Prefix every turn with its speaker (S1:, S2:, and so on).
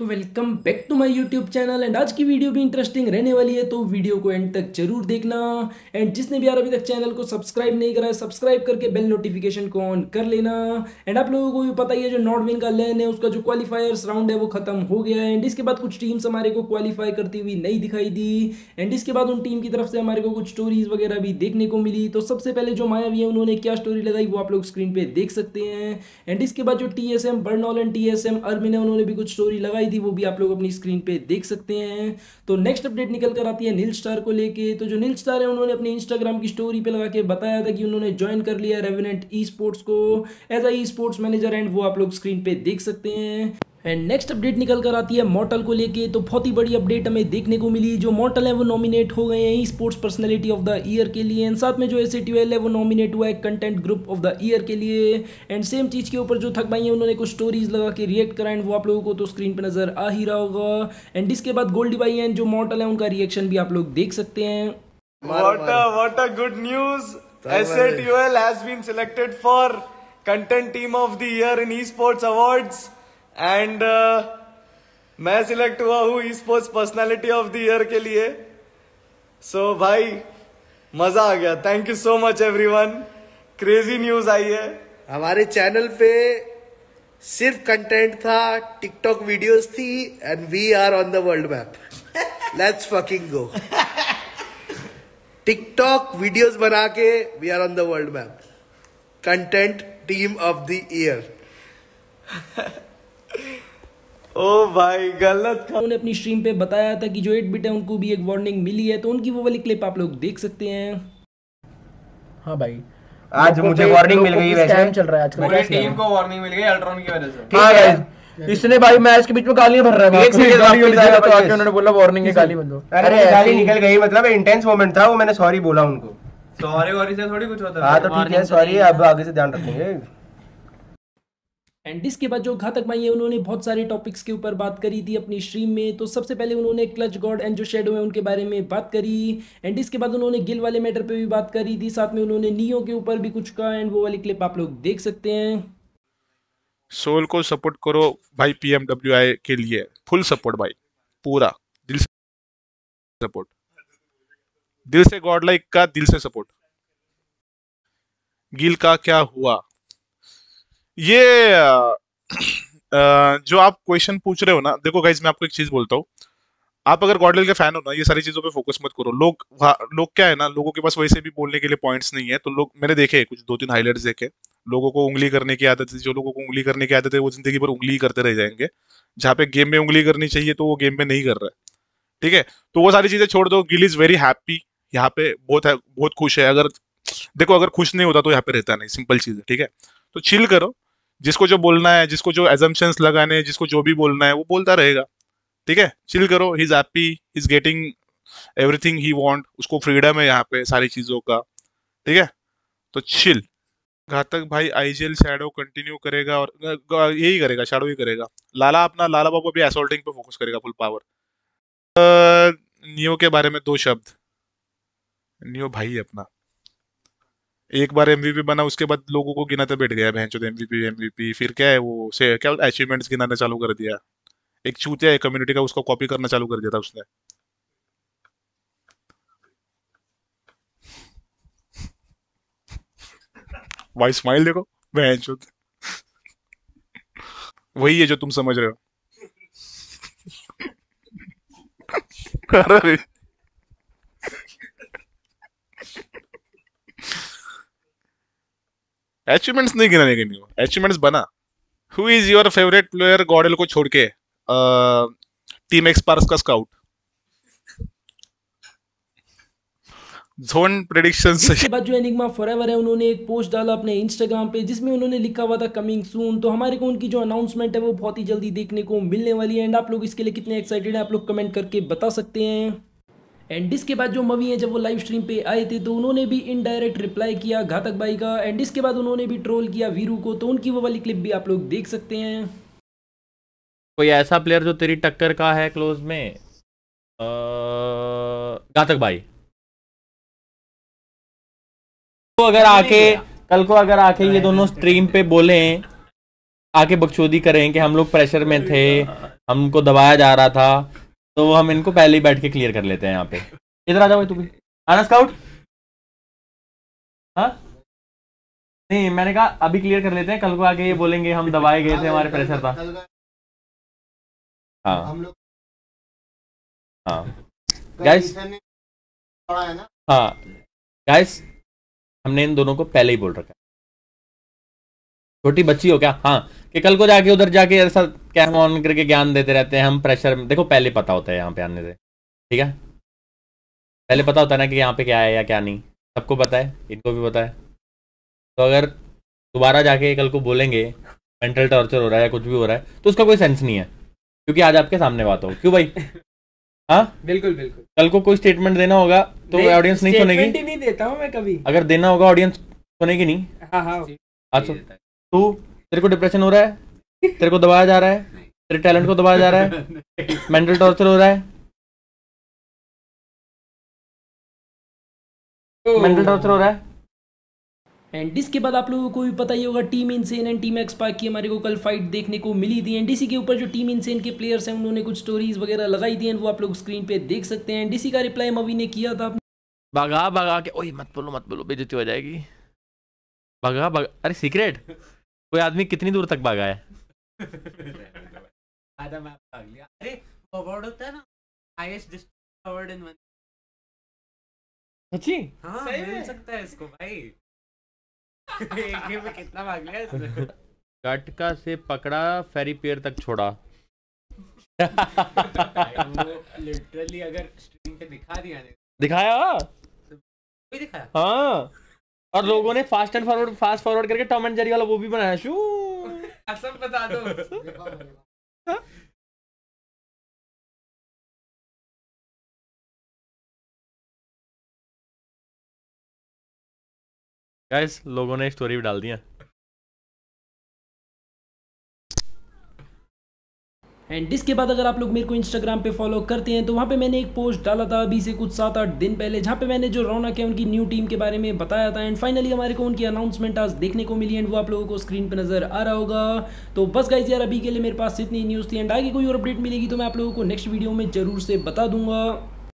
S1: तो welcome back to my YouTube channel and आज की वीडियो भी इंटरेस्टिंग रहने वाली है, तो वीडियो को एंड तक जरूर देखना। एंड जिसने भी यार अभी तक चैनल को सब्सक्राइब नहीं करा है, सब्सक्राइब करके बेल नोटिफिकेशन को ऑन कर लेना। एंड आप लोगों को भी पता ही है, जो नॉर्थ का लैन है उसका जो क्वालिफायर्स राउंड है वो खत्म हो गया है। एंड इसके बाद कुछ टीम्स हमारे को क्वालिफाई करती हुई नहीं दिखाई दी। एंड इसके बाद उन टीम की तरफ से हमारे को कुछ स्टोरीज वगैरह भी देखने को मिली। तो सबसे पहले जो मायावी है उन्होंने क्या स्टोरी लगाई वो आप लोग स्क्रीन पे देख सकते हैं। एंड इसके बाद जो TSM बर्नॉल एंड TSM अर्मिन है उन्होंने भी कुछ स्टोरी लगाई थी, वो भी आप लोग अपनी स्क्रीन पे देख सकते हैं। तो नेक्स्ट अपडेट निकल कर आती है नील स्टार को लेके। तो जो नील स्टार है उन्होंने अपने इंस्टाग्राम की स्टोरी पे लगा के बताया था कि उन्होंने ज्वाइन कर लिया रेवेनेंट ई स्पोर्ट्स को as a esports manager, and वो आप लोग स्क्रीन पे देख सकते हैं। एंड नेक्स्ट अपडेट निकल कर आती है मॉर्टल को लेके। तो बहुत ही बड़ी अपडेट हमें देखने को मिली। जो मॉर्टल है वो नॉमिनेट हो गए हैं esports personality of the year के लिए। एंड साथ में जो SA12 है वो नॉमिनेट हुआ है content group of the year के लिए। एंड सेम चीज़ के ऊपर जो थक भाई है उन्होंने कुछ स्टोरीज लगा के रिएक्ट करा, एंड वो आप लोगों को तो स्क्रीन पर नजर आ ही रहा होगा। एंड इसके बाद गोल्डी भाई एंड जो मॉर्टल है उनका रिएक्शन भी आप लोग देख सकते हैं।
S2: What a good news! SA12 has been selected for Content Team of the Year in Esports Awards. And मैं सिलेक्ट हुआ हूँ esports personality of the year के लिए। सो भाई मजा आ गया। Thank you so much everyone. Crazy news आई है।
S3: हमारे चैनल पे सिर्फ कंटेंट था, टिकटॉक वीडियोस थी, and we are on the world map. Let's fucking go. TikTok videos बना के we are on the world map. Content team of the year.
S2: ओ भाई गलत था।
S1: उन्होंने अपनी स्ट्रीम पे बताया था कि जो 8-बिट है उनको भी एक वार्निंग मिली है, तो उनकी वो वाली क्लिप आप लोग देख सकते हैं।
S4: हाँ भाई,
S5: आज मुझे वार्निंग मिल गई। वैसे
S4: चल रहा है आजकल
S5: पूरी टीम को वार्निंग मिल गई अल्ट्रॉन की वजह से।
S4: हाँ गाइस, इसने भाई मैच के बीच में गालियां भर रहा है।
S5: एक सेकंड
S4: गाली
S5: वापस
S4: जाएगा
S5: आएगा
S4: तो आके
S5: बस।
S4: उन्होंने बोला वार्निंग है, गाली बंदो।
S5: अरे गाली निकल गई, मतलब इंटेंस मोमेंट था वो, मैंने सॉरी बोला उनको।
S2: सॉरी से थोड़ी कुछ होता है।
S5: हाँ तो ठीक है, सॉरी, अब आगे से ध्यान रखेंगे।
S1: एंड इसके बाद जो घातक भाई है उन्होंने बहुत सारे टॉपिक्स के ऊपर बात करी थी अपनी स्ट्रीम में। तो सबसे पहले उन्होंने क्लच गॉड एंड जो शेडो है उनके बारे में बात करी। एंड इसके बाद उन्होंने गिल वाले मैटर पे भी बात करी थी, साथ में उन्होंने नियो के ऊपर भी कुछ कहा, एंड वो वाली क्लिप आप लोग देख सकते हैं।
S6: सोल को सपोर्ट करो भाई, PMWI के लिए फुल सपोर्ट भाई, पूरा दिल से सपोर्ट, दिल से गॉड लाइक का दिल से सपोर्ट। गिल का क्या हुआ ये जो आप क्वेश्चन पूछ रहे हो ना, देखो गाइज मैं आपको एक चीज बोलता हूँ। आप अगर गॉडलेल के फैन हो ना, ये सारी चीजों पे फोकस मत करो। लोग क्या है ना, लोगों के पास वैसे भी बोलने के लिए पॉइंट्स नहीं है। तो लोग, मैंने देखे कुछ 2-3 हाइलाइट्स देखे, लोगों को उंगली करने की आदत है। जो लोगों को उंगली करने की आदत है वो जिंदगी भर उंगली करते रह जाएंगे। जहाँ पे गेम में उंगली करनी चाहिए तो वो गेम में नहीं कर रहा है, ठीक है। तो वो सारी चीजें छोड़ दो। गिल इज वेरी हैप्पी, यहाँ पे बहुत खुश है। अगर देखो, अगर खुश नहीं होता तो यहाँ पे रहता नहीं, सिंपल चीज है, ठीक है। तो चिल करो, जिसको जो बोलना है, जिसको जो एजम्पशंस लगाने हैं, जिसको जो भी बोलना है वो बोलता रहेगा, ठीक है। चिल करो, he is happy, he is getting everything he want, उसको फ्रीडम है यहाँ पे सारी चीजों का, ठीक है। तो चिल। घातक भाई IGL शैडो कंटिन्यू करेगा और यही करेगा, शैडो ही करेगा। लाला बाबू भी असॉल्टिंग पे फोकस करेगा फुल पावर। नियो के बारे में 2 शब्द। नियो भाई अपना एक बार MVP बना, उसके बाद लोगों को गिनाते बैठ गया भैंचोद MVP। फिर क्या है वो से क्या अचीवमेंट्स गिनाने चालू कर दिया। एक चूतिया है कम्युनिटी का, उसको कॉपी करना चालू कर दिया था उसने। भाई स्माइल देखो भैंचोद, वही है जो तुम समझ रहे हो। अरे अचीवमेंट्स नहीं गिनाने के नहीं, अचीवमेंट्स बना। Who is your favourite player गॉडेल को छोड़ के? टीम एक्सपार्स का स्काउट। Zone predictions.
S1: इसके बाद जो एनिग्मा फॉरएवर है उन्होंने एक पोस्ट डाला अपने इंस्टाग्राम पे, जिसमें उन्होंने लिखा हुआ था कमिंग सून। तो हमारे को उनकी जो अनाउंसमेंट है वो बहुत ही जल्दी देखने को मिलने वाली है। एंड आप लोग इसके लिए कितने एक्साइटेड हैं आप लोग कमेंट करके बता सकते हैं। एंड इसके बाद जो मवी है जब वो लाइव स्ट्रीम पे आए थे तो उन्होंने भी इनडायरेक्ट रिप्लाई किया घातक भाई का। एंड इसके बाद उन्होंने भी ट्रोल किया वीरू को, तो उनकी वो वाली क्लिप भी आप लोग देख सकते हैं।
S7: कोई ऐसा प्लेयर जो तेरी टक्कर का है क्लोज में? घातक भाई तो अगर आके कल को अगर आके ये दोनों स्ट्रीम पे बोलें, आके बकचोदी करें कि हम लोग प्रेशर में थे, हमको दबाया जा रहा था, तो हम इनको पहले ही बैठ के क्लियर कर लेते हैं यहाँ पे। इधर आ जाओ तू भी, आना स्काउट। हाँ नहीं, मैंने कहा अभी क्लियर कर लेते हैं, कल को आके ये बोलेंगे हम दबाए गए थे, हमारे प्रेशर था। हाँ हाँ गाइस, हाँ गाइस, हमने इन दोनों को पहले ही बोल रखा है। छोटी बच्ची हो क्या? हाँ, कि कल को जाके उधर जाके ऐसा कैम ऑन करके ज्ञान देते रहते हैं हम प्रेशर में। देखो पहले पता होता है यहाँ पे आने से, ठीक है, पहले पता होता है ना कि यहाँ पे क्या है या क्या नहीं, सबको पता है, इनको भी पता है। तो अगर दोबारा जाके कल को बोलेंगे मेंटल टॉर्चर हो रहा है या कुछ भी हो रहा है, तो उसका कोई सेंस नहीं है, क्योंकि आज आपके सामने बात हो। क्यों भाई? हाँ बिल्कुल बिल्कुल। कल को कोई स्टेटमेंट देना होगा तो ऑडियंस नहीं सुनेगी। स्टेटमेंट ही नहीं देता हूँ मैं कभी। अगर देना होगा ऑडियंस सुनेगी नहीं। हाँ हाँ आज तू, तेरे को डिप्रेशन हो रहा है, तेरे को दबाया जा रहा है, तेरे टैलेंट को दबाया जा रहा है, मेंटल टॉर्चर हो रहा है, मेंटल टॉर्चर हो रहा है।
S1: एंड इसके बाद आप लोगों को भी पता ही होगा team Insane and team XSpark की हमारे को कल फाइट देखने को मिली थी। एंड डीसी के ऊपर जो टीम इनसेन के प्लेयर्स हैं उन्होंने कुछ स्टोरीज वगैरह लगाई थी, एंड वो आप लोग स्क्रीन पे देख सकते हैं। डीसी का रिप्लाई मवी ने किया था,
S7: भगा भगा के, ओए मत बोलो बेइज्जती हो जाएगी। भगा भगा, अरे सीक्रेट, कोई आदमी कितनी दूर तक भागा है?
S8: आधा मैप भाग लिया। अरे अवार्ड होता है ना, हाईएस्ट डिस्ट्रिक्ट अवार्ड इन 1।
S7: सच्ची?
S8: हाँ मिल सकता है इसको भाई। एक गेम में कितना भाग लिया इसने?
S7: गटका से पकड़ा, फेरी पियर तक छोड़ा।
S8: वो लिटरली अगर स्ट्रीम पे
S7: दिखाया
S8: कोई दिखाया,
S7: हाँ, और लोगों ने फास्ट फॉरवर्ड करके टॉम एंड जेरी वाला वो भी बनाया। शू
S8: सब बता दो।
S7: गाइस, लोगों ने स्टोरी भी डाल दिया।
S1: एंड इसके बाद अगर आप लोग मेरे को इंस्टाग्राम पे फॉलो करते हैं तो वहाँ पे मैंने एक पोस्ट डाला था अभी से कुछ 7-8 दिन पहले, जहाँ पे मैंने जो रौनक है उनकी न्यू टीम के बारे में बताया था। एंड फाइनली हमारे को उनकी अनाउंसमेंट आज देखने को मिली, एंड वो आप लोगों को स्क्रीन पे नजर आ रहा होगा। तो बस गाइस यार, अभी के लिए मेरे पास इतनी न्यूज़ थी, एंड आगे कोई और अपडेट मिलेगी तो मैं आप लोगों को नेक्स्ट वीडियो में जरूर से बता दूंगा।